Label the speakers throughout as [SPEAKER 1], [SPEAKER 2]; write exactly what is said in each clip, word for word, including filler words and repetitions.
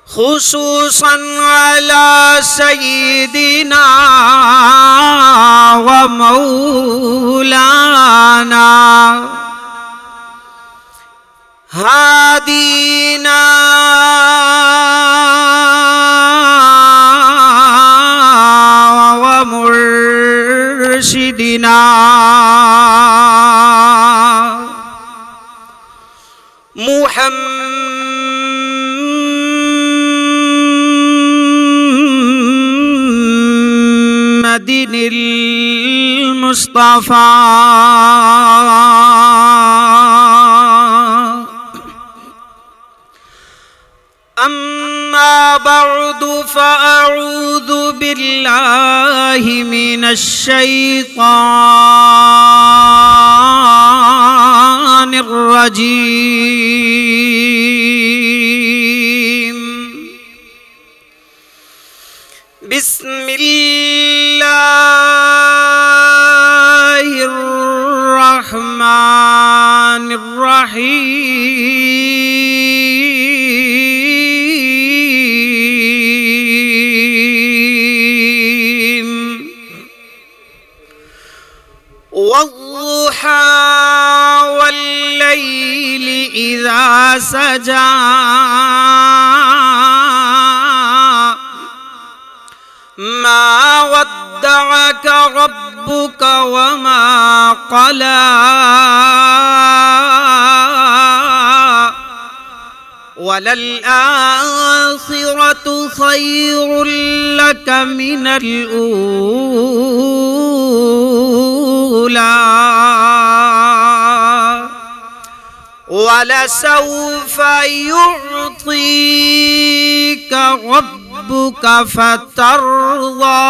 [SPEAKER 1] خصوصا على سيدنا ومولانا هادينا ومرشدنا محمد المصطفى. أما بعد فأعوذ بالله من الشيطان الرجيم. بسم الله الرحمن الرحيم. والضحى والليل إذا سجى ما ودعك ربك وما قلى وللآخرة خير لك من الأولى ولسوف يعطيك ربك فترضى.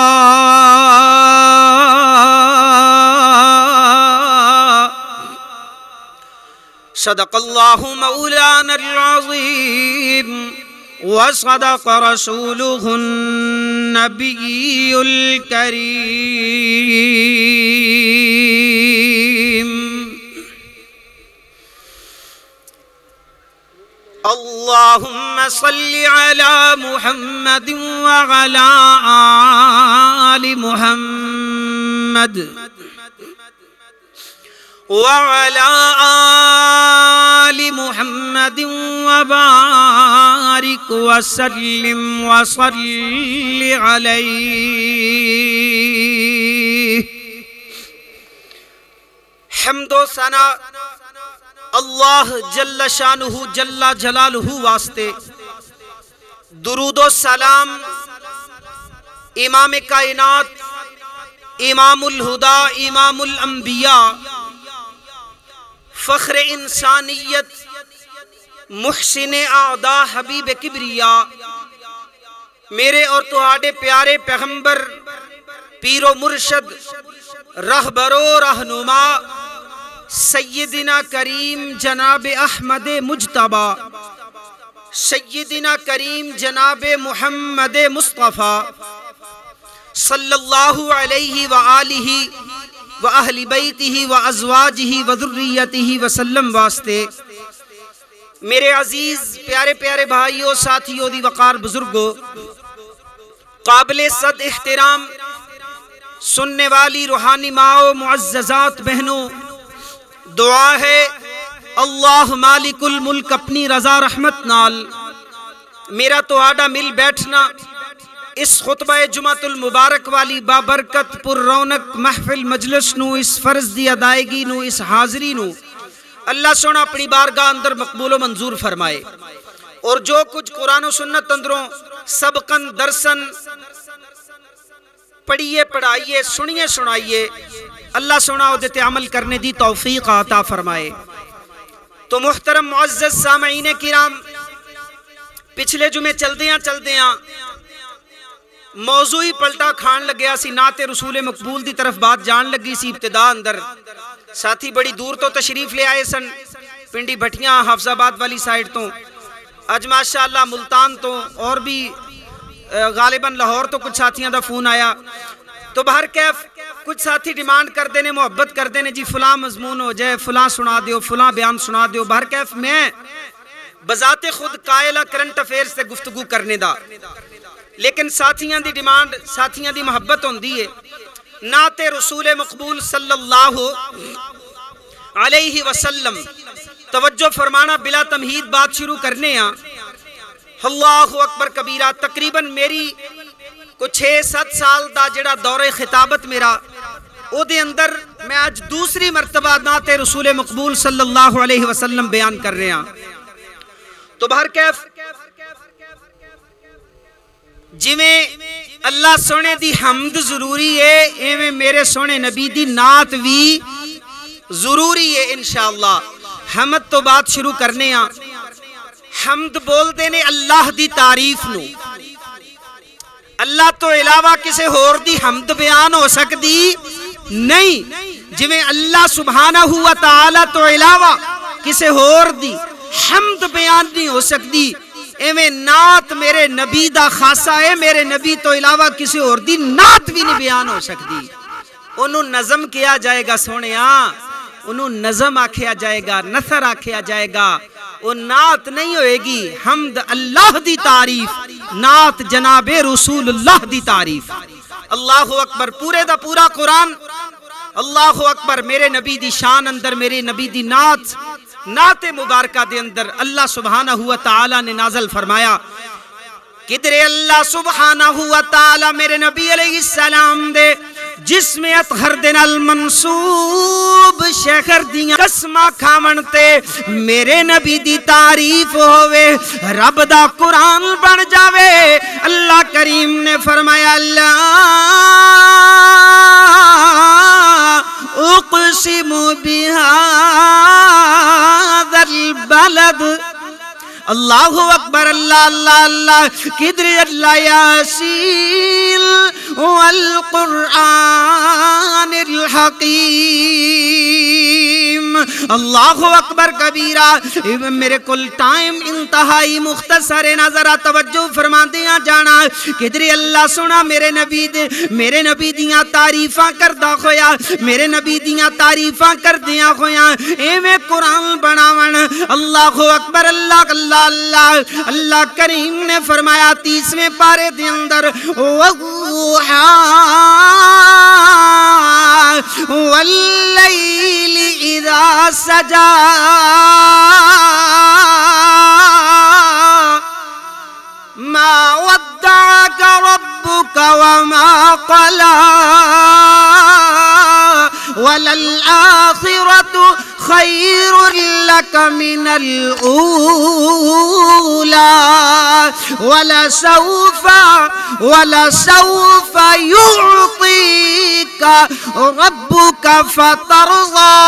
[SPEAKER 1] صدق اللہ مولانا العظیم وصدق رسولہ النبی الکریم. اللہم صل علی محمد وعلی آل محمد وعلى آل محمد وبارك وسلم وصل عليه. حمد و ثنا اللہ جل شانہ جل جلالہ واسطے، درود و سلام امام کائنات، امام الہدا، امام الانبیاء، فخر انسانیت، محسن اعدا، حبیب کبریا، میرے اور تہاڈے پیارے پیغمبر، پیر و مرشد، رہبر و رہنما سیدنا کریم جناب احمد مجتبی، سیدنا کریم جناب محمد مصطفیٰ صلی اللہ علیہ وآلہ وَأَهْلِ بَيْتِهِ وَأَزْوَاجِهِ وَذُرِّيَّتِهِ وسلم واسطے، میرے عزیز پیارے پیارے بھائیوں، ساتھیوں، دی وقار بزرگوں، قابل صد احترام سننے والی روحانی ماؤں، معززات بہنوں، دعا ہے اللہ مالک الملک اپنی رضا رحمت نال میرا تہاڈا مل بیٹھنا اس خطبہ جمعۃ المبارک والی بابرکت پر رونق محفل مجلس نو، اس فرض دی ادائیگی نو، اس حاضری نو اللہ سونا اپنی بارگاہ اندر مقبول و منظور فرمائے، اور جو کچھ قرآن و سنت اندروں سبقن درسن پڑھیے پڑھائیے، سنیے سنائیے، اللہ سونا عدت عمل کرنے دی توفیق عطا فرمائے. تو محترم معزز سامعین کرام، پچھلے جمعے چلدیاں چلدیاں موضوعی پلٹا کھان لگیا سی، نعت رسول مقبول دی طرف بات جان لگی سی. ابتدا اندر ساتھی بڑی دور تو تشریف لے آئے سن، پنڈی بھٹیاں حافظ آباد والی سائیڈ تو، اج ماشاءاللہ ملتان تو، اور بھی غالباً لاہور تو کچھ ساتھیاں دا فون آیا. تو بہر کیف کچھ ساتھی ڈیمانڈ کر دینے، محبت کر دینے، جی فلاں مضمون ہو جائے، فلاں سنا دیو، فلاں بیان سنا دیو. بہر کیف میں بذات خود قائلہ کرنٹ افیئر سے گفتگو کرنے دا، لیکن ساتھیاں دی ڈیمانڈ، ساتھیاں دی محبت ہوندی ہے نعت رسول مقبول صلی اللہ علیہ وسلم توجہ فرمانا، بلا تمہید بات شروع کرنے ہاں۔ اللہ اکبر کبیرہ، تقریباً میری کچھ چھ سات سال دا جڑا دور خطابت میرا، او دے اندر میں آج دوسری مرتبہ نعت رسول مقبول صلی اللہ علیہ وسلم بیان کر رہے ہیں۔ تو بہر کیف جویں اللہ سونے دی حمد ضروری ہے، ایویں میرے سونے نبی دی نعت بھی ضروری ہے انشاءاللہ۔ حمد تو بات شروع کرنے ہاں۔ حمد بول دینے اللہ دی تعریف نو، اللہ تو علاوہ کسے ہور دی حمد بیان ہو سکتی نہیں، جویں اللہ سبحانہ و تعالی تو علاوہ کسے ہور دی حمد بیان نہیں ہو سکتی، ایویں نعت میرے نبی دا خاصہ ہے، میرے نبی تو علاوہ کسی اور دی نعت بھی نہیں بیان ہو سکتی۔ انہوں نظم کیا جائے گا سونے ہاں، انہوں نظم آکھیا جائے گا، نثر آکھیا جائے گا، وہ نعت نہیں ہوئے گی۔ حمد اللہ دی تعریف، نعت جناب رسول اللہ دی تعریف۔ اللہ اکبر، پورے دا پورا قرآن اللہ اکبر میرے نبی دی شان اندر، میرے نبی دی نعت نعت مبارکہ دے اندر اللہ سبحانہ و تعالی نے نازل فرمایا۔ کدرے اللہ سبحانہ و تعالی میرے نبی علیہ السلام دے جسم اطہر دن المنصوب شہر دیاں قسمہ کھامنتے میرے نبی دی تعریف ہوئے، رب دا قرآن بن جاوے۔ اللہ کریم نے فرمایا اللہ اقسم بہذا البلد، اللہ اکبر، اللہ اللہ اللہ، کدر اللہ یاسین والقرآن الحکیم۔ اللہ اکبر کبیرہ۔ میرے کل ٹائم انتہائی مختصر نظرہ توجہ فرما دیا جانا، کدر اللہ سنا میرے نبی دے میرے نبی دیاں تعریفاں کردہ خویا، میرے نبی دیاں تعریفاں کردیاں خویا، ایویں قرآن بناون۔ اللہ اکبر، اللہ اللہ اللہ اللہ کریم نے فرمایا تیسویں پارے دے اندر واللیل اذا سجا، ما ودعك ربك وما قلى، وللآخرة خير لك من الأولى، ولسوف ولسوف يعطيك ربك فترضى۔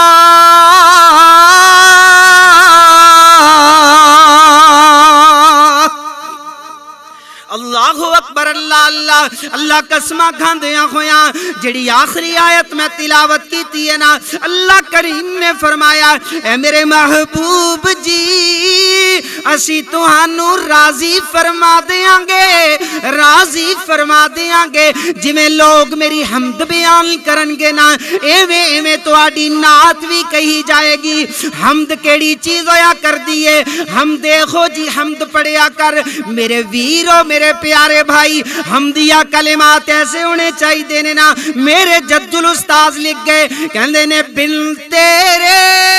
[SPEAKER 1] اللہ اکبر، اللہ اللہ اللہ، قسمہ کھاندیاں خویاں جڑی آخری آیت میں تلاوت کی تھی ہے نا، اللہ کریم نے فرمایا اے میرے محبوب جی اسی تہانوں راضی فرما دیاں گے، راضی فرما دیاں گے، جویں لوگ میری حمد بیان کرن گے نا، ایویں ایویں تہاڈی نعت بھی کہی جائے گی۔ حمد کیڑی چیز ہویا کر دیئے، ہم دیکھو جی حمد پڑھیا کر میرے ویرو، میرے پیارے بھائی، حمدیہ کلمات ایسے ہونے چاہی دینے نا۔ میرے جد الاستاذ لکھ گئے کہندے نے بن تیرے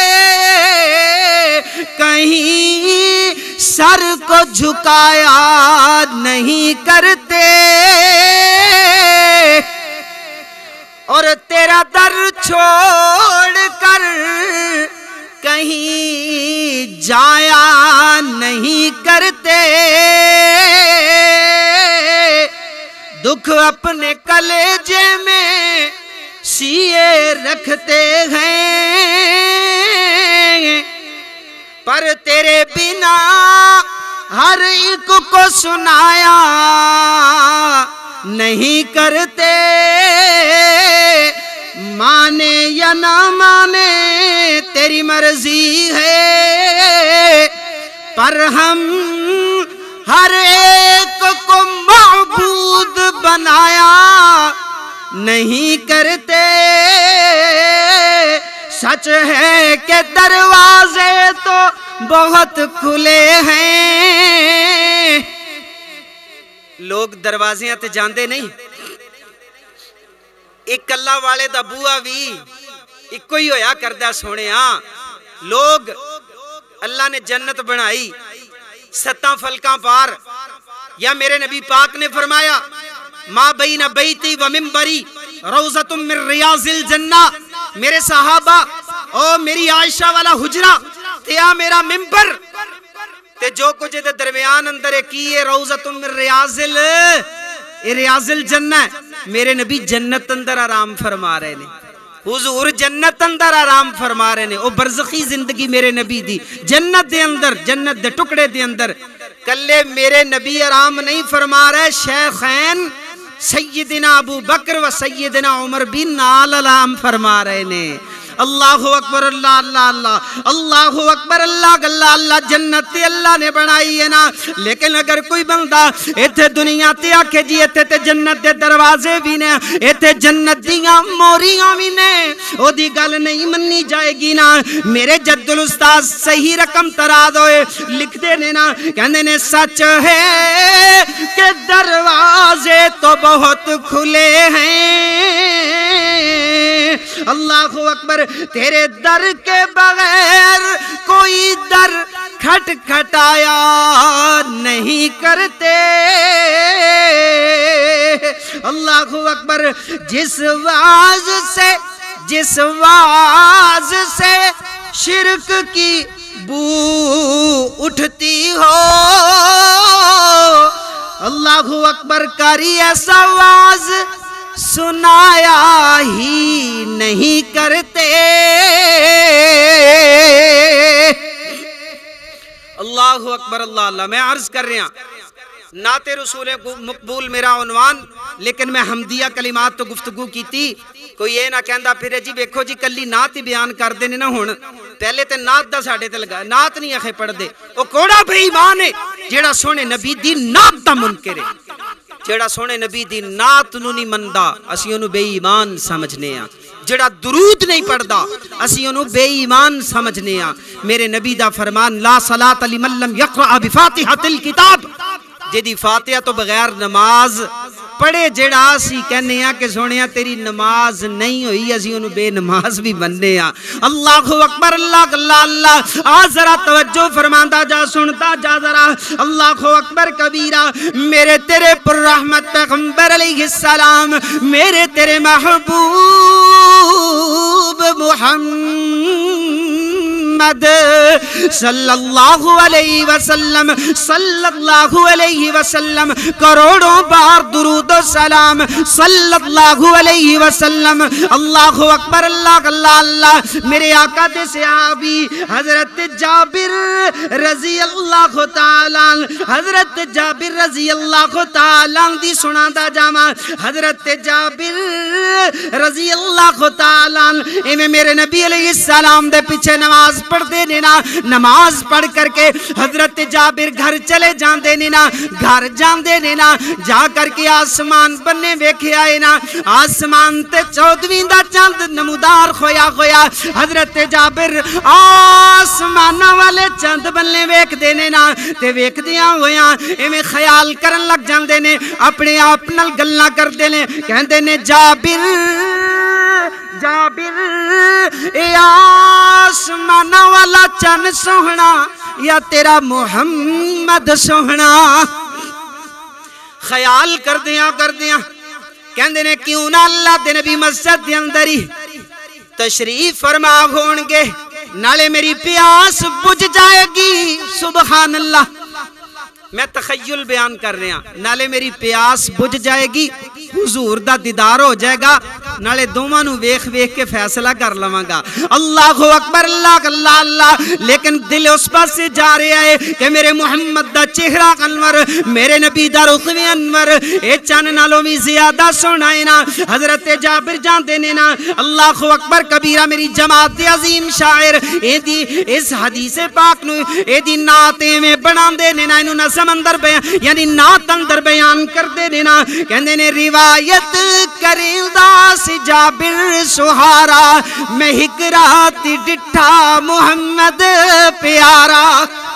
[SPEAKER 1] کہیں سر کو جھکایا نہیں کرتے، اور تیرا در چھوڑ کر کہیں جایا نہیں کرتے، دکھ اپنے کلیجے میں سیے رکھتے ہیں، پر تیرے بنا ہر ایک کو سنایا نہیں کرتے، مانے یا نہ مانے تیری مرضی ہے، پر ہم ہر ایک کو معبود بنایا نہیں کرتے۔ سچ ہے کہ دروازے تو بہت کھلے ہیں. لوگ دروازیاں تے جاندے نہیں. ایک اللہ والے دا بوا بھی ایک کوئی ہویا کردہ سونے. ہاں لوگ اللہ نے جنت بنائی ستاں فلکاں پار. یا میرے نبی پاک نے فرمایا ما بین بیتی و منبری روضۃ من ریاض الجنہ. میرے صحابہ او میری عائشہ والا حجرہ تے آ میرا منبر تے جو کچھ دے درمیان اندر کی ہے روضۃ من ریاض ال ریاض الجنہ. میرے نبی جنت اندر آرام فرما رہے نے. حضور جنت اندر آرام فرما رہے نے. او برزخی زندگی میرے نبی دی جنت دے اندر, جنت دے ٹکڑے دے اندر. کلے میرے نبی آرام نہیں فرما رہے, شیخین سیدنا ابو بکر و سیدنا عمر بھی نال آرام فرما رہے نے. اللہ اکبر اللہ اللہ اللہ اللہ اکبر اللہ اللہ اللہ. جنت تے اللہ نے بنائی ہے نا, لیکن اگر کوئی بندہ ایتھے دنیا تے آکھے جی ایتھے تے جنت دے دروازے بھی نے, ایتھے جنت دیاں موریاں بھی نے, او دی گل نہیں منی جائے گی نا. میرے جد الاستاذ صحیح رقم تراد ہوئے لکھ دے نے نا, کہندے نے سچ ہے کہ دروازے تو بہت کھلے ہیں. اللہ اکبر. تیرے در کے بغیر کوئی در کھٹ کھٹایا نہیں کرتے. اللہ اکبر. جس واز سے جس واز سے شرک کی بو اٹھتی ہو, اللہ اکبر, کاری ایسا واز سنایا ہی نہیں کرتے. اللہ اکبر اللہ اللہ. میں عرض کر رہا نعت رسول مقبول میرا عنوان, لیکن میں حمدیہ کلمات تو گفتگو کی تھی. کوئی یہ نہ کہندا پھر جی ویکھو جی کلی نعت ہی بیان کر دینے نہ ہون. پہلے تے نعت دا ساڈے تے لگا, نعت نہیں آخے پڑھ دے. او کوڑا بے ایمان ہے جیڑا سونے نبی دی نعت دا منکر ہے. جیڑا سونے نبی دی نعت نو نہیں مندا اسی انہوں بے ایمان سمجھنے ہیں. جیڑا درود نہیں پڑھدا اسی انہوں بے ایمان سمجھنے ہیں. میرے نبی دا فرمان لا صلاة لمن لم یقرأ بفاتحة الکتاب. جیدی فاتحہ تو بغیر نماز پڑھے جیڑا اسی کہنے ہیں کہ سونیا تیری نماز نہیں ہوئی, اسی انہوں بے نماز بھی بننے ہیں. اللہ اکبر اللہ اللہ اللہ. آج ذرا توجہ فرماندہ جا, سنتا جا ذرا. اللہ اکبر کبیرہ. میرے تیرے پر رحمت پیغمبر علیہ السلام, میرے تیرے محبوب محمد صلی اللہ علیہ وسلم صلی اللہ علیہ وسلم کروڑوں بار درود و سلام صلی اللہ علیہ وسلم. اللہ اکبر اللہ اللہ اللہ. میرے آقا دے صحابی حضرت جابر رضی اللہ تعالیٰ, حضرت جابر رضی اللہ تعالیٰ دی سنا دا جامع. حضرت جابر رضی اللہ تعالیٰ ایمیں میرے نبی علیہ السلام دے پیچھے نماز پڑھ دے نینا. نماز پڑھ کر کے حضرت جابر گھر چلے جان دے نینا. گھر جان دے نینا جا کر کے آسمان بننے ویکھے آئے نا. آسمان تے چودویں دا چاند نمودار خویا خویا. حضرت جابر آسمان والے چاند بننے ویکھ دے نینا تے ویکھ دیاں ہویاں ایمیں خیال کرن لگ جان دے نے, اپنے آپ نال گلاں کر دے نے. کہندے نے جابر جابر اے آسمان والا چن سوہنا یا تیرا محمد سوہنا. خیال کر دیاں کر دیاں کہندے نے کیوں نہ اللہ دے نبی مسجد دے اندر ہی تشریف فرما ہون گے, نالے میری پیاس بجھ جائے گی. سبحان اللہ. میں تخیل بیان کر رہا, نالے میری پیاس بجھ جائے گی, حضور دا دیدار ہو جائے گا, نالے دوماں نو ویکھ ویکھ کے فیصلہ کر لواں گا. اللہ اکبر اللہ اللہ اللہ. لیکن دل اس پاس سے جا رہا ہے کہ میرے محمد دا چہرہ انور, میرے نبی دا رخ انور اے چن نالوں بھی زیادہ سونا ہے نا. حضرت جابر جان دینے نا. اللہ اکبر کبیرہ. میری جماعت عظیم شاعر اے دی اس حدیث پاک نو اے دی نعتیں میں بنا دینے نا, انہوں نہ سمندر بیان یعنی نعت اندر بیان کر دینے نا. کہندے نے روایت کریں دا سی جابر سہارا میں ہک رات ڈٹھا محمد پیارا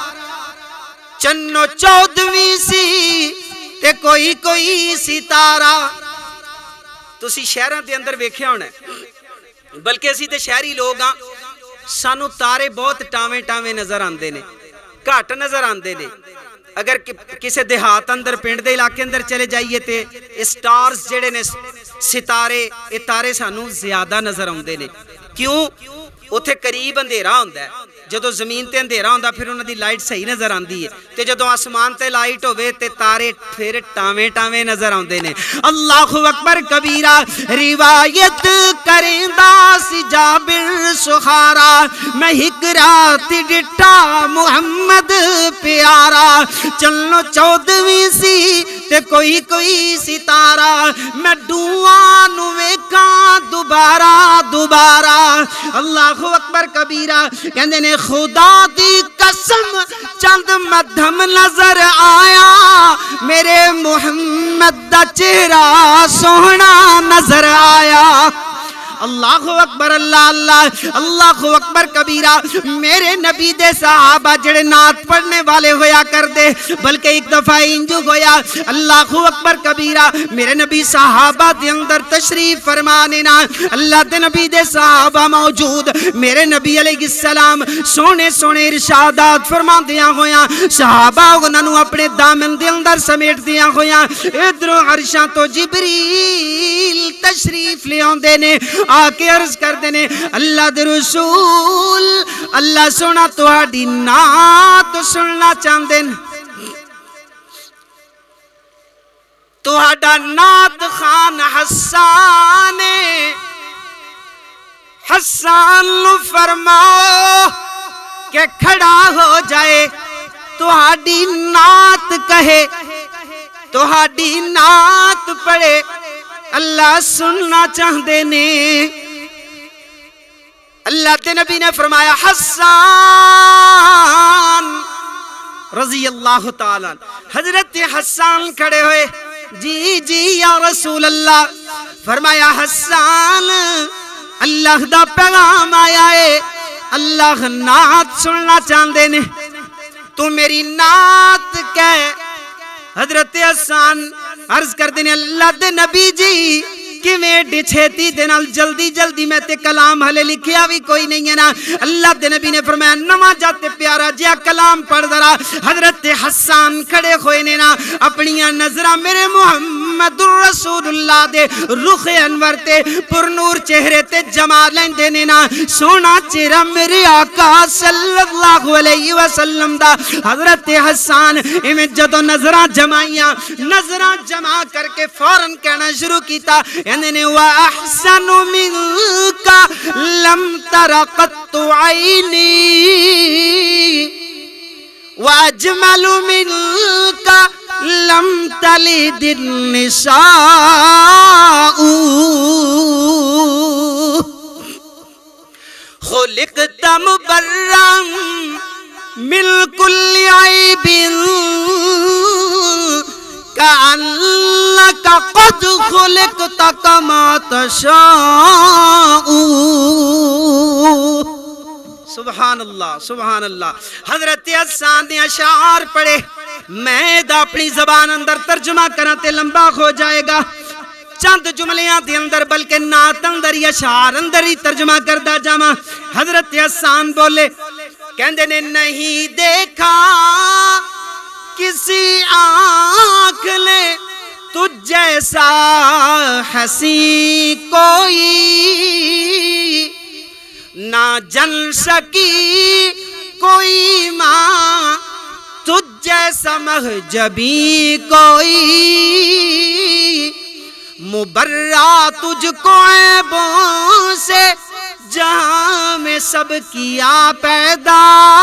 [SPEAKER 1] چنو چودویں سی تے کوئی کوئی ستارہ تسی شہران تے اندر ویکھیا ہونا ہے بلکہ اسی تے شہری لوگ ہاں سانو تارے بہت ٹاویں ٹاویں نظر آندے نے گھٹ نظر آندے نے اگر کسی دیہات اندر پنڈ دے علاقے اندر چلے جائیے تے سٹارز جڑے نے ستارے اے تارے سانو زیادہ نظر آندے نے کیوں اتھے قریب اندھیرا ہوندا ہے جدو زمین تے اندھیرا ہوندا پھر انہاں دی لائٹ صحیح نظر آندی ہے تے جدو آسمان تے لائٹ ہوئے تے تارے پھر ٹاویں ٹاویں نظر آندے نے اللہ اکبر کبیرہ روایت کریندا سی جابر سخارا میں ہک رات ڈٹھا محمد پیارا چلو چودویں سی تے کوئی کوئی ستارہ میں ڈواں نو ویکھاں دوبارہ دوبارہ اللہ اکبر کبیرہ کہندے نے خدا دی قسم چند مدھم نظر آیا میرے محمد دا چہرہ سونا نظر آیا اللہ اکبر اللہ اللہ اللہ اکبر کبیرہ میرے نبی دے صحابہ جڑے نعت پڑھنے والے ہویا کر دے بلکہ ایک دفعہ انجو ہویا اللہ اکبر کبیرہ میرے نبی صحابہ دے اندر تشریف فرمانے نا اللہ دے نبی دے صحابہ موجود میرے نبی علیہ السلام سونے سونے ارشادات فرما دیا ہویا صحابہ انہوں اپنے دامن دے اندر سمیٹ دیا ہویا ادھر عرشاں تو جبریل تشریف لے آندے نے آکے عرض کر دینے اللہ دے رسول اللہ سونا تہاڈی نعت سننا چاہندے تہاڈا نعت خان حسان حسان نو فرماؤ کہ کھڑا ہو جائے تہاڈی نعت کہے تہاڈی نعت پڑھے اللہ سننا چاہندے نے اللہ تے نبی نے فرمایا حسان رضی اللہ تعالیٰ حضرت حسان کھڑے ہوئے جی جی یا رسول اللہ فرمایا حسان اللہ دا پیغام آیا ہے اللہ نعت سننا چاہندے نے تو میری نعت کہے حضرت حسان عرض کر دینے اللہ دے نبی جی کہ میں ڈچھیتی دینال جلدی جلدی میں تے کلام حلے لکھیا بھی کوئی نہیں ہے نا اللہ دے نبی نے فرمایا نما جاتے پیارا جیا کلام پڑھ درا حضرت حسان کھڑے ہوئے نے نا اپنیاں نظرہ میرے محمد الرسول اللہ دے رخ انور تے پر نور چہرے تے جمالیں دینے نا سونا چہرہ میرے آقا صلی اللہ علیہ وسلم دا حضرت حسان ہمیں جدو نظرہ جمائیاں نظرہ جمع کر کے فوراں کہنا شروع کیتا یعنی وَأَحْسَنُ مِنْكَ لَمْ تَرَ قَطُّ عَيْنِي وَأَجْمَلُ مِنْكَ لَمْ تَلِدِ النِّسَاءُ خُلِقْتَ مُبَرًّا مِنْ كُلِّ عَيْبٍ كأنك قد خلقت كما تشاء سبحان اللہ سبحان اللہ حضرت حسان نے اشعار پڑھے میں دا اپنی زبان اندر ترجمہ کرتے لمبا ہو جائے گا چند جملیاں دے اندر بلکہ نعت اندر یا اشعار اندر ہی ترجمہ کردہ جاما حضرت حسان بولے کہندے نے نہیں دیکھا کسی آنکھ لے تجھ جیسا حسین کوئی نہ جن سکی کوئی ماں تجھ جیسا محجبی کوئی مبرہ تجھ کو عیبوں سے جہاں میں سب کیا پیدا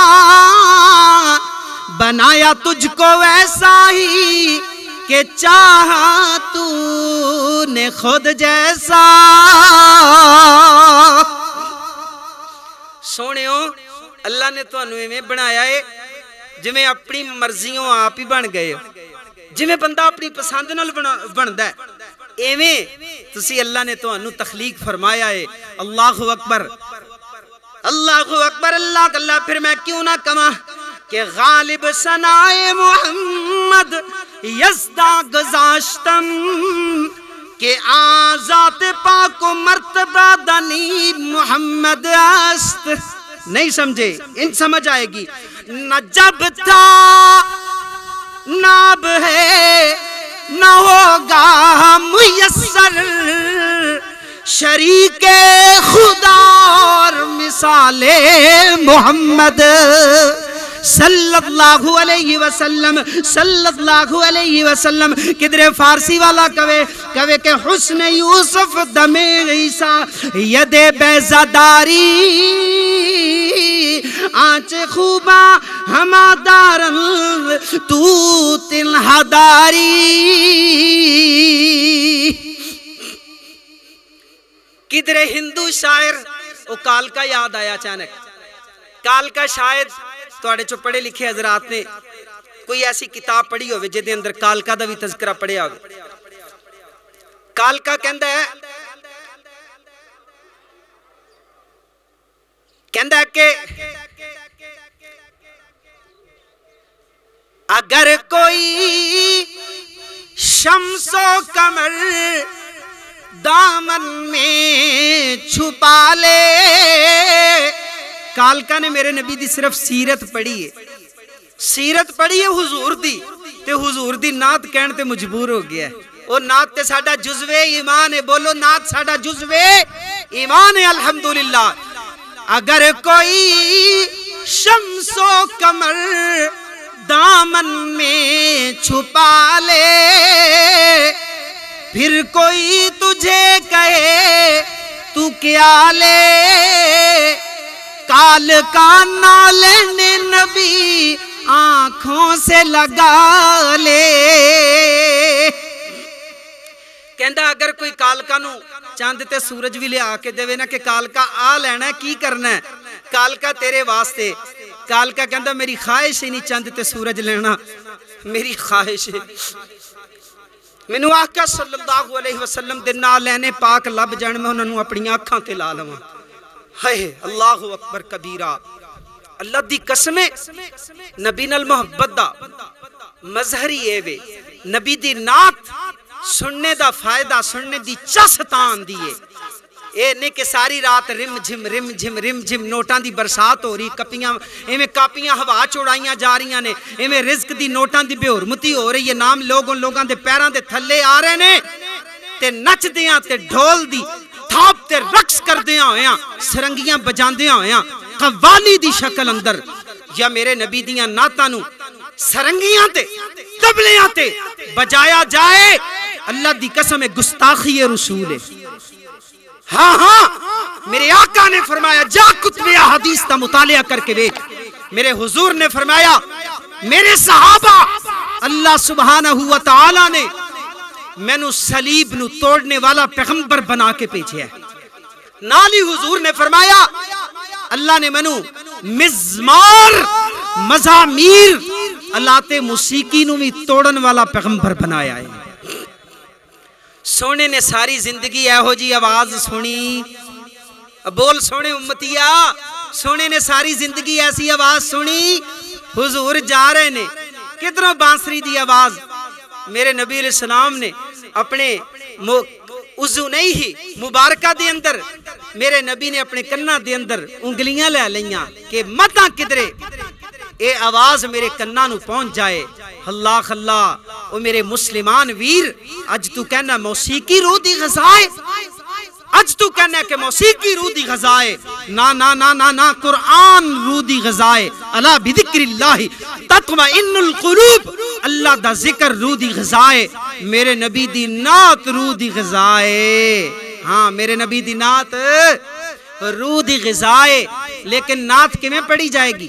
[SPEAKER 1] بنایا تجھ کو ویسا ہی کہ چاہا تو نے خود جیسا سونےوں اللہ نے تو انوے میں بنایا ہے جی میں اپنی مرضیوں آپ ہی بن گئے ہو جی میں بندہ اپنی پسند نال بن دا ہے ایویں تسی اللہ نے تو انو تخلیق فرمایا ہے. اللہ اکبر اللہ اکبر اللہ اللہ. پھر میں کیوں نہ کما کہ غالب ثنائے محمد یزدہ گزاشتم کہ آزات پاک و مرتبہ دنی محمد است. نہیں سمجھے؟ ان سمجھ آئے گی. نہ جب تھا ناب ہے نہ ہوگا میسر شریک خدا اور مثال محمد صلی اللہ علیہ وسلم صلی اللہ علیہ وسلم. کدھر فارسی والا کہے کہے کہ حسن یوسف دم عیسیٰ ید بیزاداری آنچ خوبا ہما دارن تو تنہداری. کدھر ہندو شاعر او کالکا یاد آیا اچانک. کالکا شاید توڑے چو پڑھے لکھے حضرات نے کوئی ایسی کتاب پڑھی ہوئے جے دے اندر کالکا دا بھی تذکرہ پڑھے ہوئے. کالکا کہندہ ہے کہندہ ہے کہ اگر کوئی شمس و قمر دامن میں چھپا لے. کالکا نے میرے نبی دی صرف سیرت پڑھی ہے سیرت پڑھی ہے حضور دی تے حضور دی نات کہن تے مجبور ہو گیا ہے. وہ نات تے ساڑھا جزوے ایمان ہے. بولو نات ساڑھا جزوے ایمان ہے الحمدللہ. اگر کوئی شمس و قمر دامن میں چھپا لے پھر کوئی تجھے کہے تو کیا لے کال کا نالین نبی آنکھوں سے لگا لے. کہندہ اگر کوئی کالکا نو چاند تے سورج بھی لے آکے دے نا کہ کالکا آ لینا ہے کی کرنا ہے کالکا تیرے واسطے. کالکا کہندہ میری خواہش ہی نہیں چاند تے سورج لینا میری خواہش ہے مینوں آقا صلی اللہ علیہ وسلم دے نا لینے پاک لب جان میں انہوں اپنی آنکھاں تے لا لواں. ہے اللہ اکبر کبیرہ. اللہ دی قسمیں نبی نال محبت دا مظہری اے وے نبی دی نات سننے دا فائدہ سننے دی چستان دیئے. اے نے کہ ساری رات رم جھم رم جھم رم جھم نوٹاں دی برسات ہو رہی کپیاں ایمیں کاپیاں ہوا چوڑائیاں جا رہی نے ایمیں رزق دی نوٹاں دی بے حرمتی ہو رہی ہے. نام لوگوں لوگاں دے پیران دے تھلے آ رہے نے تے نچ دیاں تے ڈھول دی تھاپ تے رقص کر دیاں ہویاں سرنگیاں بجان دیاں ہویاں قوالی دی شکل اندر. یا میرے نبی دیاں ناتاں نو سرنگیاں تے تبلیاں تے بجایا جائے اللہ دی قسم گستاخی رسول ہے. ہاں ہاں میرے آقا نے فرمایا جا کتب حدیث کا مطالعہ کر کے دیکھ. میرے حضور نے فرمایا میرے صحابہ اللہ سبحانہ و تعالی نے میں نو صلیب نو توڑنے والا پیغمبر بنا کے بھیجا ہے. نالی حضور نے فرمایا اللہ نے منو مزمار مزامیر آلات موسیقی نو بھی توڑن والا پیغمبر بنایا ہے. سونے نے ساری زندگی اے ہو جی آواز سنی بول سونے امتیا سونے نے ساری زندگی ایسی آواز سنی. حضور جا رہے نے کتنا بانسری دی آواز میرے نبی علیہ السلام نے اپنے عضو نہیں ہی مبارکہ دے اندر میرے نبی نے اپنے کنہ دے اندر انگلیاں لے لیاں کہ متاں کدرے اے آواز میرے کنہ نو پہنچ جائے. اللہ اللہ او میرے مسلمان ویر اج تو کہنا موسیقی روح دی غذائے اج تو کہنا کہ موسیقی روح دی غذائے نا نا نا نا نا قرآن روح دی غذائے الا بذکر اللہ تطمئن القلوب اللہ دا ذکر روح دی غذائے میرے نبی دی نات روح دی غذائے. ہاں میرے نبی دی نات روح دی غذائے. لیکن نات کیویں پڑھی جائے گی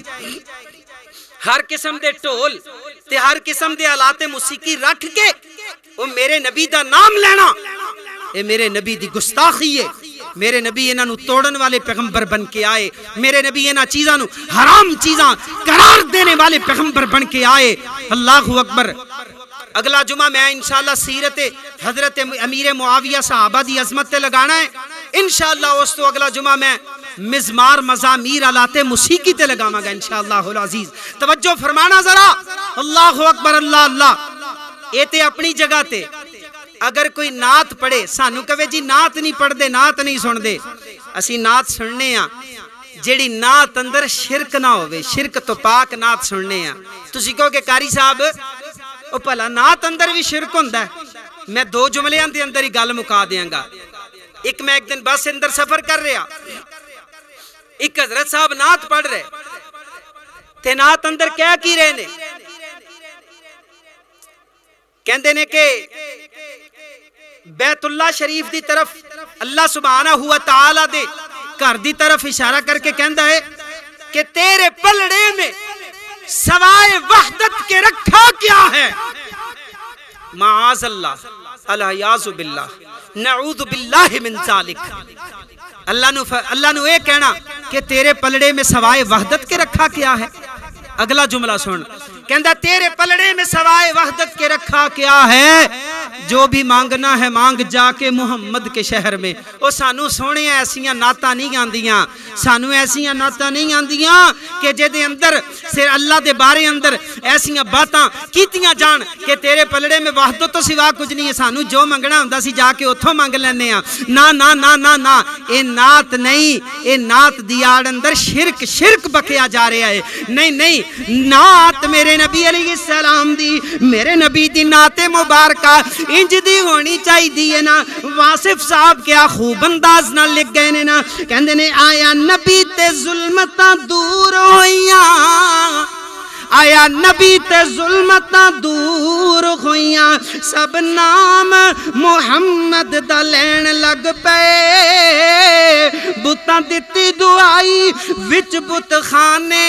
[SPEAKER 1] ہر قسم دے ٹول تے ہر قسم دے آلات موسیقی رکھ کے وہ میرے نبی دا نام لینا اے میرے نبی دی گستاخی ہے. میرے نبی انہاں نو توڑن والے پیغمبر بن کے آئے. میرے نبی انہاں چیزاں نو حرام چیزاں قرار دینے والے پیغمبر بن کے آئے. اللہ اکبر اگلا جمعہ میں انشاءاللہ سیرت حضرت امیر معاویہ صحابہ دی عظمت تے لگانا ہے انشاءاللہ. اس تو اگلا جمعہ میں مزمار مزامیر آلات موسیقی تے لگاواں گا انشاءاللہ العزیز. توجہ فرمانا ذرا. اللہ اکبر اللہ اللہ. اے تے اپنی جگہ تے اگر کوئی نعت پڑھے سانو کہے جی نعت نہیں پڑھ دے نعت نہیں سن دے, اسی نعت سننے ہاں جیڑی نعت اندر شرک نہ ہوئے, شرک تو پاک نعت سننے ہاں. تسی کہو کہ قاری صاحب او پہلا نعت اندر بھی شرک ہوندہ ہے. میں دو جملے اندر اندر ہی گل مکا دیاں گا. ایک میں ایک دن بس اندر سفر کر رہا, ایک حضرت صاحب نعت پڑھ رہے تے نعت اندر کیا کی رہے نے, کہندے نے کہ بیت اللہ شریف دی طرف اللہ سبحانہ ہوا تعالیٰ دے گھر دی طرف اشارہ کر کے کہندہ ہے کہ تیرے پلڑے میں سوائے وحدت کے رکھا کیا ہے. معاذ اللہ الیاذ باللہ نعوذ باللہ من ذالک. اللہ نو اللہ نو اے کہنا کہ تیرے پلڑے میں سوائے وحدت کے رکھا کیا ہے. اگلا جملہ سن, کہندہ تیرے پلڑے میں سوائے وحدت کے رکھا کیا ہے, جو بھی مانگنا ہے مانگ جا کے محمد کے شہر میں. او سانو سونے ایسیاں نعتاں نہیں آندیاں, سانو ایسیاں نعتاں نہیں آندیاں کہ جے دے اندر سر اللہ دے بارے اندر ایسیاں باتاں کیتیاں جان کہ تیرے پلڑے میں وحدت تو سوا کچھ نہیں ہے, سانو جو منگنا ہوندا سی جا کے اتھوں مانگ لینے ہاں. نا نا نا نا نا اے نعت نہیں, اے نعت دی آڑ اندر شرک شرک بکیا جا رہا ہے. نہیں نہیں, نعت میرے نبی علیہ السلام دی, میرے نبی دی نعت مبارکہ انج دی ہونی چاہی دیئے نا. واصف صاحب کیا خوب انداز نہ لکھ گئے نے نا, کہندے نے آیا نبی تے ظلمتاں دور ہوئیاں, آیا نبی تے ظلمتاں دور ہوئیاں, سب نام محمد دا لین لگ پے, بتاں دتی دعائی وچ بت خانے,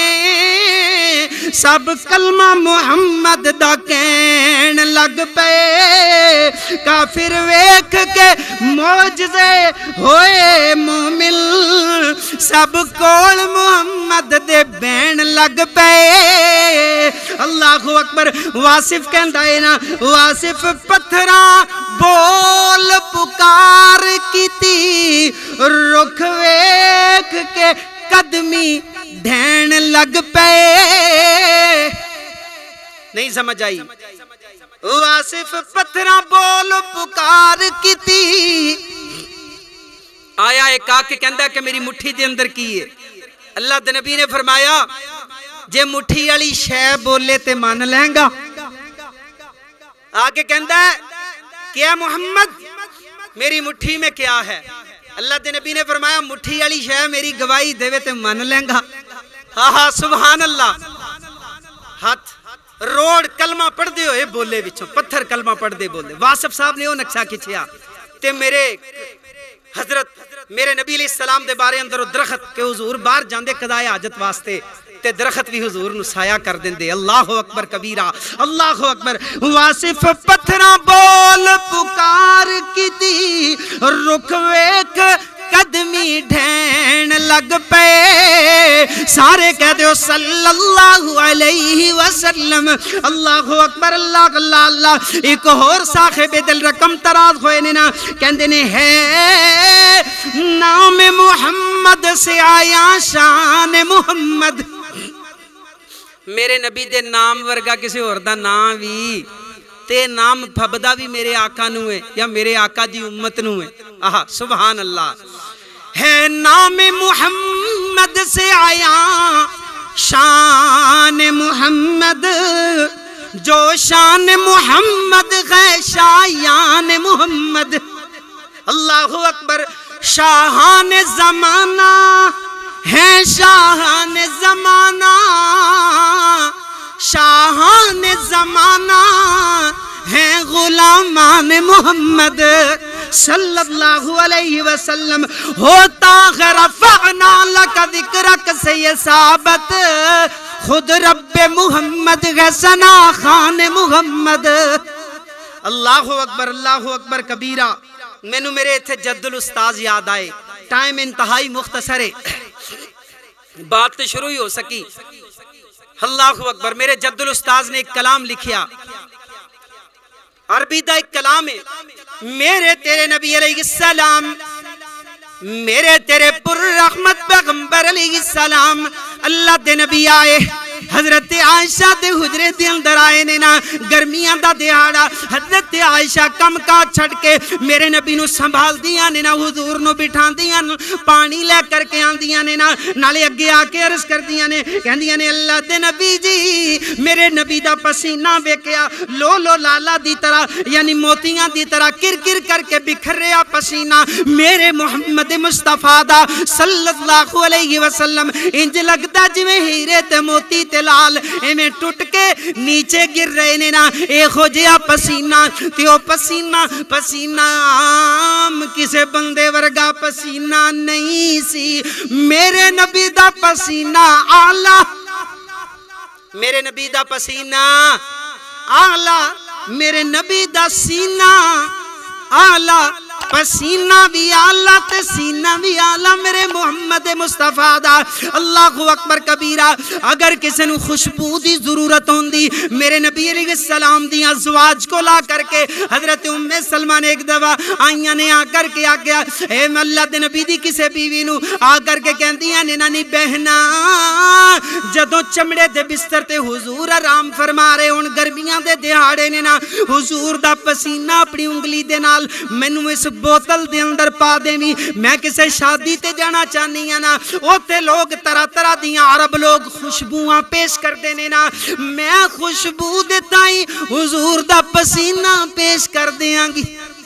[SPEAKER 1] سب کلمہ محمد دا کہن لگ پے, کافر ویکھ کے معجزے ہوئے مومن, سب کول محمد دے بین لگ پے. اللہ اکبر. واصف کہندہ ہے نا, واصف پتھراں بول پکار کیتی, رکھ ویکھ کے قدمی ڈھین لگ پے. نہیں سمجھ آئی. واصف پتھراں بول پکار کیتی, آیا ایک آکے کہندہ ہے کہ میری مٹھی دے اندر کی ہے. اللہ دے نبی نے فرمایا جے مٹھی علی شے بولے تے مان لیں گا. آگے کہندہ ہے کہ اے محمد میری مٹھی میں کیا ہے. اللہ دے نبی نے فرمایا مٹھی علی شے میری گواہی دے تے مان لیں گا. ہاں ہاں سبحان اللہ. ہاتھ روڑ کلمہ پڑھ دے ہوئے بولے بچوں, پتھر کلمہ پڑھ دے بولے. واصف صاحب نے وہ نقشہ کھچیا تے میرے حضرت میرے نبی علیہ السلام دے بارے اندر درخت کہ حضور بار جاندے قضائے حاجت واسطے تے درخت بھی حضور نو سایہ کر دیں دے. اللہ اکبر کبیرہ, اللہ اکبر. واصف پتھراں بول پکار کیتی, رکھ ویکھ قدمی ڈھین لگ پے. سارے کہہ دیو صلی اللہ علیہ وسلم. اللہ اکبر اللہ اللہ اللہ. ایک اور صاحب دل رقم تراز ہوئے نے نا, کہندے نے ہے نام محمد سے آیا شان محمد. میرے نبی دے نام ورگا کسی اور دا نام بھی تے نام پھبدا بھی میرے آقا نو ہے یا میرے آقا دی امت نو ہے. آہا سبحان اللہ. ہے نام محمد سے آیا شان محمد, جو شان محمد ہے شایان محمد. اللہ اکبر. شاہان زمانہ ہے شاہان زمانہ, شاہان زمانہ ہے غلامان محمد صلی اللہ علیہ وسلم. ہوتا ہے رفعنا لک ذکرک سے یہ ثابت, خود رب محمد ہے ثنا خان محمد. اللہ اکبر اللہ اکبر کبیرہ. میں نو میرے تھے جد الاستاذ یاد آئے. ٹائم انتہائی مختصر ہے, بات شروع ہی ہو سکی. اللہ اکبر. میرے جد الاستاذ نے ایک کلام لکھیا, عربی دا ایک کلام ہے، میرے تیرے نبی علیہ السلام، میرے تیرے پر رحمت پیغمبر علیہ السلام اللہ دے نبی آئے، حضرت عائشہ دے حجرے دے اندر آئے نے نا، گرمیاں دا دیہاڑا، حضرت عائشہ کم کا چھڑ کے میرے نبی نو سنبھال دیا نے نا، حضور نو بٹھان دیا، پانی لے کر کے آن دیا نے نا، نالے اگے آکے عرض کر دیا نے، کہن دیا نے اللہ دے نبی جی میرے نبی دا پسینہ بیکیا لو لو لالا دی طرح، یعنی موتیاں دی طرح کر کر کر کے بکھر رہا پسینہ میرے محمد مصطفیٰ دا صلی اللہ علیہ وسلم، انج لگتا جی میں ہیرے تے موتی تے لال ایمیں ٹوٹ کے نیچے گر رہے نے نا، ایک ہو جیا پسینہ تیو پسینہ پسینہ عام کسے بندے ورگا پسینہ نہیں سی، میرے نبی دا پسینہ آلہ، میرے نبی دا پسینہ آلہ، میرے نبی دا سینہ آلہ، پسینہ بھی آلہ تے سینہ بھی آلہ میرے محمد مصطفیٰ دا، اللہ اکبر کبیرہ۔ اگر کسی نو خوشبو دی ضرورت ہوندی میرے نبی علیہ السلام دی ازواج کو لا کر کے حضرت ام سلمہ نے ایک دفعہ آئیاں نے آ کر کے آگیا اے اللہ دے نبی دی کسے بیوی نو آ کر کے کہندیاں نے نانی بہنا جدوں چمڑے دے بستر تے حضور آرام فرما رہے ہون گرمیاں دے دہاڑے نے نا، حضور دا پسینہ اپنی انگلی دے نال مینوں اس بوتل دے اندر پا دیویں، میں کسے شادی تے جانا چاہنی ہاں نا، اوتے لوگ طرح طرح دیاں عرب لوگ خوشبوواں پیش کر دینے نا، میں خوشبو دیتا ہی حضور دا پسینہ پیش کر دیاں گی۔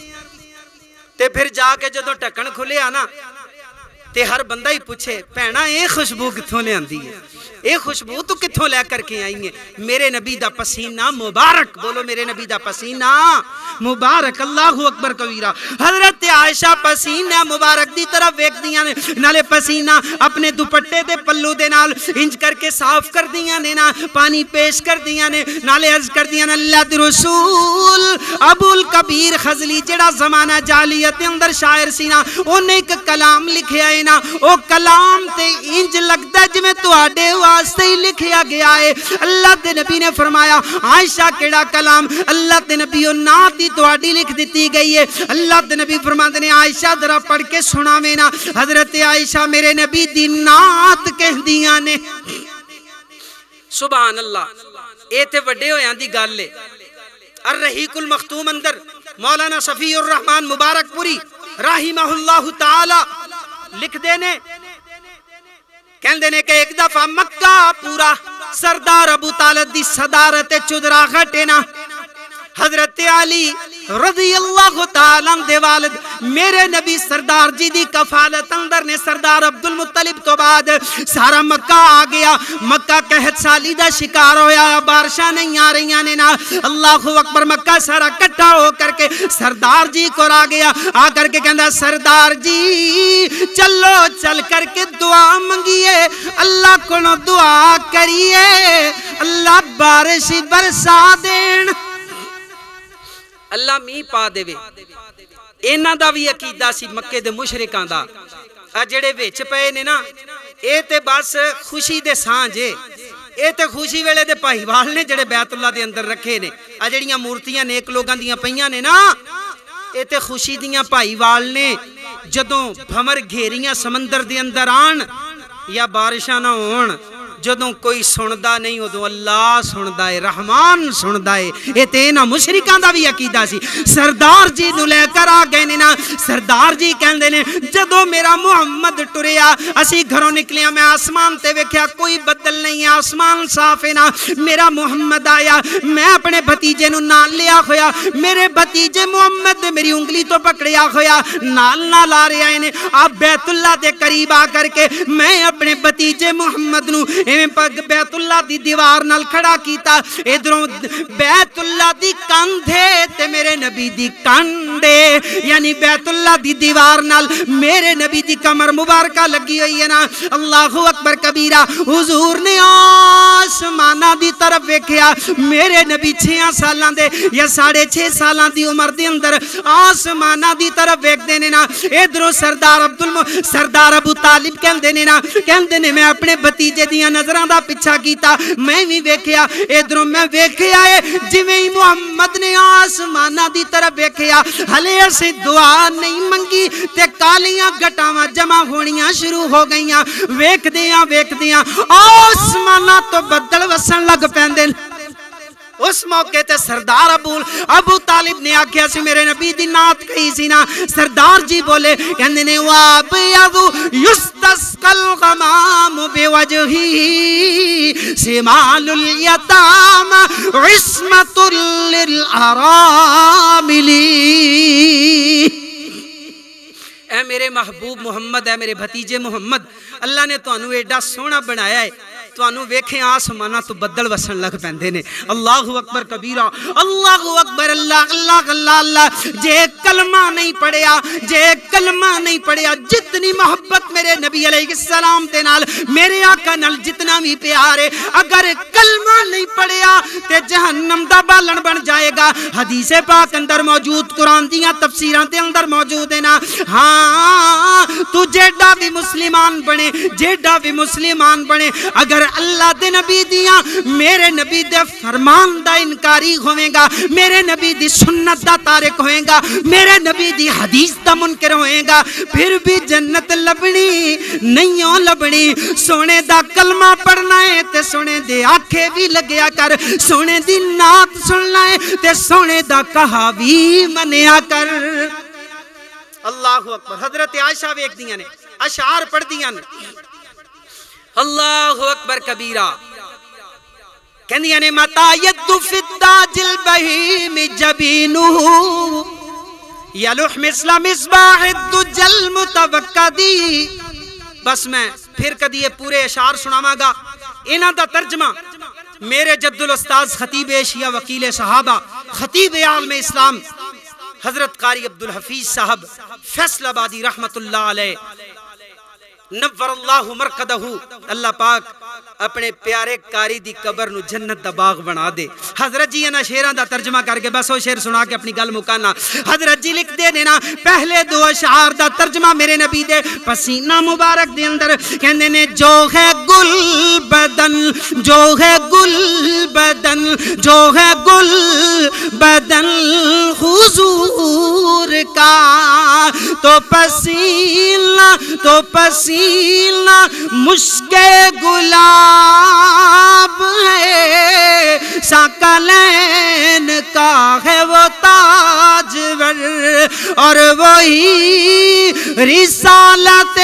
[SPEAKER 1] تے پھر جا کے جدو ٹکن کھلے آنا تے ہر بندہ ہی پوچھے پہنا اے خوشبو کتھوں لے آندی ہے، اے خوشبو تو کتھوں لے کر کے آئی ہیں؟ میرے نبی دا پسینہ مبارک، بولو میرے نبی دا پسینہ مبارک، اللہ اکبر کبیرہ۔ حضرت عائشہ پسینہ مبارک دی طرف ویک دیاں نے، نالے پسینہ اپنے دوپٹے دے پلو دے نال انج کر کے صاف کر دیاں نے نا، پانی پیش کر دیاں نے، نالے عرض کر دیاں نے اللہ دی رسول ابو الکبیر خزلی جڑا زمانہ جاہلیت اندر شاعر سی نا، انہیں ایک کلام لکھیا ہے نا، او کلام تے انج لگتا جو میں تو آڈے واسطے ہی لکھیا گیا ہے۔ اللہ دے نبی نے فرمایا عائشہ کیڑا کلام، اللہ دے نبی او نات دی تو آڈی لکھ دیتی گئی ہے، اللہ دے نبی فرماتے نے عائشہ ذرا پڑھ کے سنا میں نا، حضرت عائشہ میرے نبی دی نات کہہ دیاں نے، سبحان اللہ، اے تے وڈے ہویاں دی گل ہے۔ الرحیق المختوم اندر مولانا صفی الرحمن مبارک پوری رحمہ اللہ تعالی لکھ دینے، کہن دینے کہ ایک دفعہ مکہ پورا سردار ابو طالب دی صدارت چدرا گھٹینا، حضرت علی رضی اللہ تعالیٰ دے والد میرے نبی سردار جی دی کفالت اندر نے سردار عبدالمطلب تو بعد سارا مکہ آ گیا، مکہ قحط سالی دا شکار ہویا، بارشاں نہیں آ رہی نے نا، اللہ اکبر، مکہ سارا کٹھا ہو کر کے سردار جی کو آ گیا، آ کر کے کہندا سردار جی چلو چل کر کے دعا منگیے، اللہ کو دعا کریے اللہ بارش برسا دین، اللہ می پا دے وے۔ اینا دا بھی عقیدہ سی مکے دے مشرکاں دا، اجڑے ویچ پئے نے نا، اے تے بس خوشی دے سانجے، اے تے خوشی ویلے دے پاہیوال نے جڑے بیت اللہ دے اندر رکھے نے، اجڑیاں مورتیاں نیک لوگاں دیاں پئیاں نے نا، اے تے خوشی دیاں پاہیوال نے، جدوں بھمر گھیریاں سمندر دے اندر آن یا بارشاں نہ ہون، جدوں کوئی سندا نہیں ادو اللہ سندا ہے، رحمان سندا ہے، اے تے نا مشرکاں دا بھی عقیدہ سی۔ سردار جی نو لے کر آ گئے نے نا، سردار جی کہندے نے جدوں میرا محمد ٹریا اسی گھروں نکلیا، میں آسمان تے ویکھیا کوئی بدل نہیں ہے، آسمان صاف ہے نا، میرا محمد آیا، میں اپنے بھتیجے نو نال لیا ہویا، میرے بھتیجے محمد نے میری انگلی تو پکڑیا ہویا، نال نال آ رہے آئے نے، آپ بیت اللہ دے قریب آ کر کے میں اپنے بھتیجے محمد نو بیت اللہ دی دیوار نال کھڑا کیتا، ادھروں بیت اللہ دی کندھے تے میرے نبی دی کانڈے یعنی بیت اللہ دی دیوار نال میرے نبی دی کمر مبارکہ لگی ہوئی ہے نا اللہ اکبر کبیرہ حضور نے آسمانہ دی طرف ویکھیا میرے نبی چھیاں سالان دے یا ساڑھے چھے سالان دی عمر دی اندر آسمانہ دی طرف ویکھ دینے نا ادھروں سردار عبدالم سردار ابو طالب کہن دینے نا کہن دینے میں اپنے بتیجے دیاں نظران دا پچھا کیتا میں بھی ویکھیا ادھروں میں ویکھیا ہے جویں ہی محمد نے آسمانہ دی طرف ویکھیا ہلے اسے دعا نہیں منگی تے کالیاں گھٹاواں جمع ہونیاں شروع ہو گئیاں ویکھ دیاں ویکھ دیاں آسمانہ تو بدل وسن لگ پیندے اس موقع تے سردار ابو ابو طالب نے آکھیا سی میرے نبی دی نعت کہی سی نا سردار جی بولے کہندے نے وَابْيَضُ يُسْتَسْقَى الْغَمَامُ بِوَجْهِهِ سِمَالُ الْيَتَامَ عِصْمَةٌ لِلْأَرَامِلِ اے میرے محبوب محمد اے میرے بھتیجے محمد اللہ نے تو انو ایڈا سونا بنایا ہے تو انو ویکھیں آسمانہ تو بدل وسن لگ پیندے نے اللہ اکبر کبیرہ اللہ اکبر اللہ اللہ اللہ اللہ جے کلمہ نہیں پڑھیا جے کلمہ نہیں پڑھیا جتنی محبت میرے نبی علیہ السلام تے نال میرے آقا نال جتنا بھی پیارے اگر کلمہ نہیں پڑھیا تے جہنم دا بالن بن جائے گا حدیث پاک اندر موجود قرآن دیاں تفسیران تے اندر موجود ہے نا ہاں تو جیڑا بھی مسلمان بنے جیڑا بھی مسلمان بنے اگر اللہ دے نبی دیاں میرے نبی دے فرمان دا انکاری ہوئے گا میرے نبی دی سنت دا تارک ہوئے گا میرے نبی دی حدیث دا منکر ہوئے گا پھر بھی جنت لبنی نہیں لبنی سونے دا کلمہ پڑھنا ہے تے سونے دے آنکھیں بھی لگیا کر سونے دی نعت سننا ہے تے سونے دا کہا بھی منیا کر اللہ اکبر حضرت عائشہ ویک دیاں نے اشعار پڑھ دیاں نے اللہ اکبر کبیرہ کہندیاں نے متا ید فی التاج البہیم جبینہ یلوح مثل مصباح الدج المتوقدی بس میں پھر کدی یہ پورے اشعار سناواں گا انہاں دا ترجمہ میرے جد الاستاذ خطیب ایشیا وکیل صحابہ خطیب عالم اسلام حضرت قاری عبدالحفیظ صاحب فیصل آبادی رحمت اللہ علیہ نور اللہ مرقدہ اللہ پاک اپنے پیارے کاری دی قبر نو جنت دا باغ بنا دے حضرت جی انہا شیران دا ترجمہ کر کے بس وہ شیر سنا کے اپنی گل مکانا حضرت جی لکھ دے دینا پہلے دو اشعار دا ترجمہ میرے نبی دے پسینہ مبارک دے اندر کہندے نے جو ہے گل بدن جو ہے گل بدن جو ہے گل بدن حضور کا تو پسینہ تو پسینہ مشک گلاب ہے ساکلین کا ہے وہ تاجور اور وہی رسالت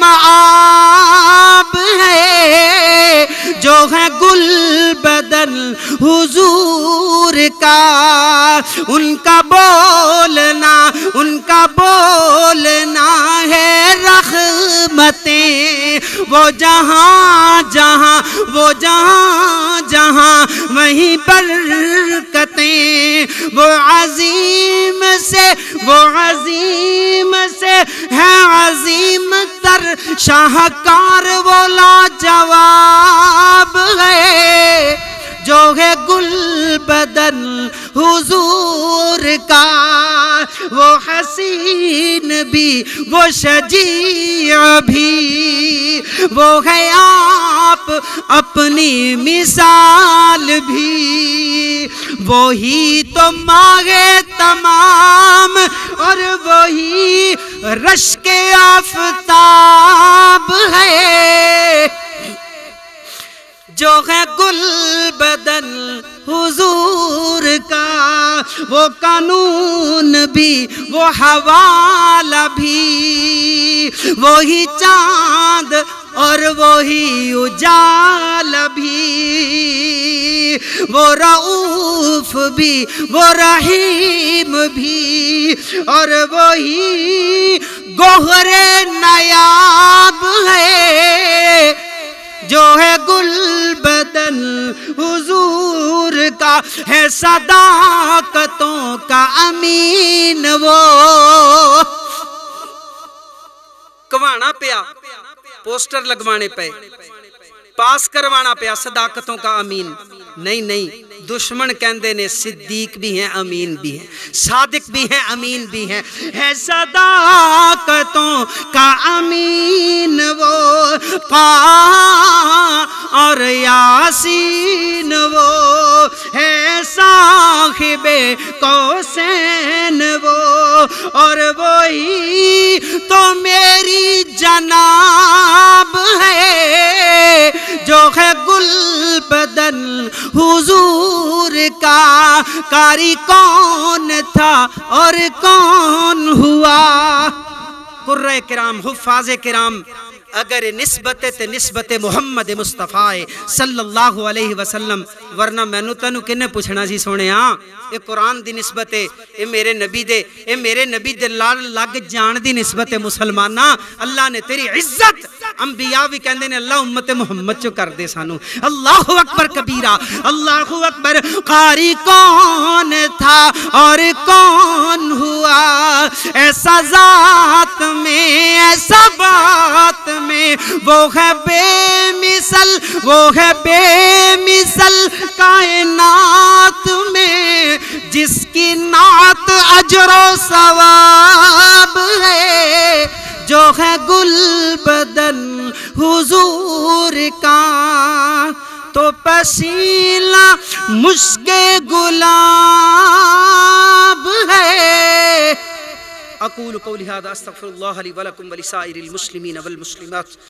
[SPEAKER 1] معاب ہے جو ہے گل بدن حضور کا ان کا بولنا ان کا بولنا ہے رحمتیں وہ جہاں جہاں وہ جہاں جہاں وہیں برکتیں وہ عظیم سے وہ عظیم سے ہے عظیم تر شاہکار وہ لاجواب ہے جو ہے گل بدن حضور کا وہ حسین بھی وہ شجیع بھی وہ ہے آپ اپنی مثال بھی وہی تو ماغے تمام اور وہی رشک آفتاب ہے جو ہے گل بدن حضور کا وہ قانون بھی وہ حوالہ بھی وہی چاند اور وہی اجالا بھی وہ رعوف بھی وہ رحیم بھی اور وہی گوہر نیاب ہے جو ہے گل بدن حضور کا ہے صداقتوں کا پوسٹر لگوانے پہ، پاس کروانا پیا صداقتوں کا امین. نہیں نہیں، دشمن کہندے نے صدیق بھی ہیں امین بھی ہیں، صادق بھی ہیں امین بھی ہیں. ہے صداقتوں کا امین وہ طٰہٰ اور یاسین، وہ ہے صاحب قوسین وہ، اور وہی تو میری جناب ہے جو ہے گل بدن حضور کا. کاری کون تھا اور کون ہوا؟ قرۂ کرام، حفاظ کرام، اگر نسبت تے نسبت محمد مصطفیٰ صلی اللہ علیہ وسلم، ورنہ مینوں تینوں کنے پوچھنا سی سونے ہاں. اے قرآن دی نسبت ہے، اے میرے نبی دے اے میرے نبی دے لال لگ جان دی نسبت ہے. مسلمانہ اللہ نے تیری عزت، انبیاء بھی کہندے نے اللہ امت محمد چو کر دے سانو. اللہ اکبر کبیرہ، اللہ اکبر. قاری کون تھا اور کون ہوا؟ ایسا ذات میں، ایسا بات میں، وہ ہے بے مثل، وہ ہے بے مثل کائنات میں، جس کی نعت اجر و ثواب ہے، جو ہے گل بدن حضور کا. تو پسینہ مشک گلاب ہے. اقول قولی ھذا استغفر اللہ لی ولکم ولسائر المسلمین والمسلمات